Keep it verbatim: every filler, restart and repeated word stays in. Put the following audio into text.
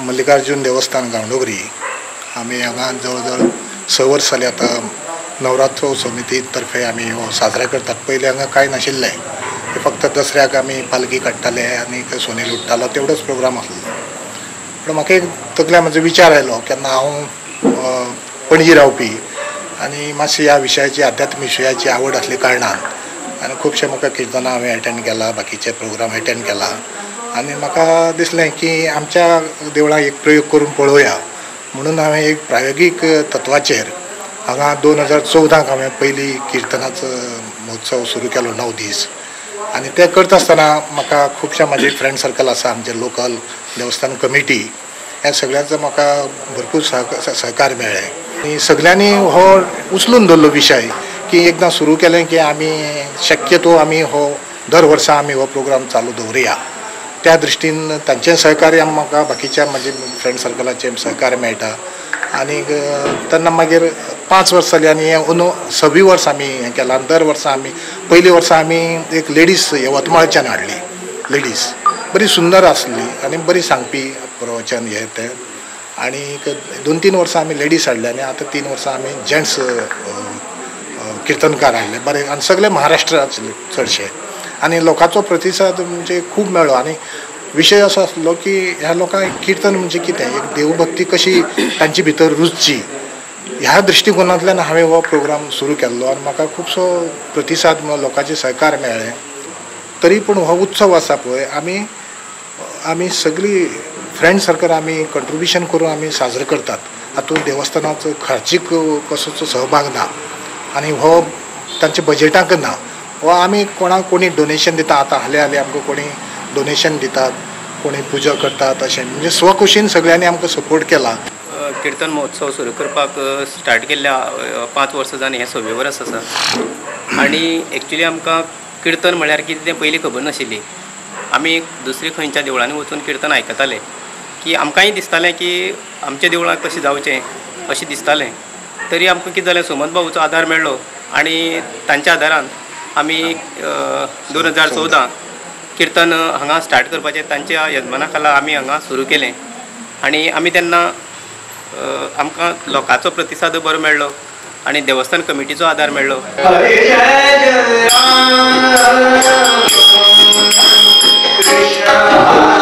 मल्लिकार्जुन देवस्थान गांवडोगरी आम्ही हांगा जवळ जवळ स वर्स जाली आता नवरात्रोत्सव समिती तर्फे आम्ही हो साजरा करतात। पयलीं हांगा कांय नाशिल्लें, फक्त दसऱ्याक आमी पालखी काडटाले आनी सोने लुट्टालो तेवढोच प्रोग्राम आसलो। पण म्हाका एक तकल्या म्हजो विचार आयलो केन्ना हांव पणजी रावपी आनी मातशी ह्या विशयाची आध्यात्मीक विशयाची आवड आसल्या कारणान आनी खुबशे म्हाका किर्तनां हांवें अटेंड केला, बाकीचे प्रोग्राम अटेंड केला आनी म्हाका दिसलें की आमच्या देवळांत एक प्रयोग करून पळोवया म्हणून हांवें एक प्रायोगीक तत्वाचेर हांगा दोन हजार चवदाक हांवें पयली किर्तनाचो महोत्सव सुरू केलो णव दीस आनी ते करता आसतना म्हाका खुबशे म्हाजे फ्रेंड सर्कल आसा, आमचे लोकल देवस्थान कमिटी ह्या सगळ्यांचो म्हाका भरपूर सह सहकार मेळ्ळें आनी सगळ्यांनी हो उचलून धरलो विशय की एकदां सुरू केलें की आमी शक्यतो आमी हो दर वर्सा आमी हो प्रोग्राम चालू दवरुया। त्या दृश्टीन तांचें सहकार्य म्हाका बाकीच्या म्हाजे फ्रेंड सर्कलाचें सहकार्य मेळटा आनी तेन्ना मागीर पांच वर्सां जालीं आनी हें अंदू सव्वी वर्स आमी हें केलां। दर वर्सा आमी पयली वर्सा आमी एक लेडीज यवतमाळच्यान हाडली, लेडीज बरी सुंदर आसली आनी बरी सांगपी प्रवचन हें तें आनी दोन तीन वर्सां आमी लेडीज हाडले आनी आतां तीन वर्सां आमी जेंट्स किर्तनकार हाडले बरें आनी सगळे महाराष्ट्राचे चडशे आनी लोकांचो प्रतिसाद म्हणजे खूब मेळ्ळो आनी विशय असो आसलो की ह्या लोकांक किर्तन म्हणजे कितें, एक देवभक्ती कशी तांचे भितर रुजची ह्या दृश्टिकोनांतल्यान हांवें हो प्रोग्राम सुरू केल्लो आनी म्हाका खुबसो प्रतिसाद लोकांचे सहकार मेळ्ळें। तरी पूण हो उत्सव आसा पळय आमी आमी सगळीं फ्रेंड सर्कल आमी कंट्रिब्युशन करून आमी साजरो करतात। हातूंत देवस्थानाचो खर्चीक कसोचो सहभाग ना आनी हो तांच्या बजेटाक ना, हो आमी कोणाक कोणी डोनेशन दिता, आतां हाले हाले आमकां कोणी डोनेशन दितात, कोणी पुजा करतात, अशें म्हणजे स्वखुशीन सगळ्यांनी आमकां सपोर्ट केला। किर्तन महोत्सव सुरू करपाक स्टार्ट केल्ल्या पांच वर्सां जालीं, हें सव्वे वर्स आसा आनी एक्चुली आमकां किर्तन म्हळ्यार कितें तें पयलीं खबर नाशिल्ली। आमी दुसरी खंयच्या देवळांनी वचून किर्तन आयकताले की आमकांय दिसतालें की आमच्या देवळांत कशें जावचें अशें दिसतालें। तरी आमकां कितें जालें, सुमन बाबूचो आदार मेळ्ळो आनी तांच्या आदारान आमी दोन हजार चवदा किर्तन हांगा स्टार्ट करपाचें तांच्या यजमाना खाला आमी हांगा सुरू केलें आनी आमी तेन्ना आमकां लोकांचो प्रतिसाद बरो मेळ्ळो आनी देवस्थान कमिटीचो आदार मेळ्ळो। कृष्ण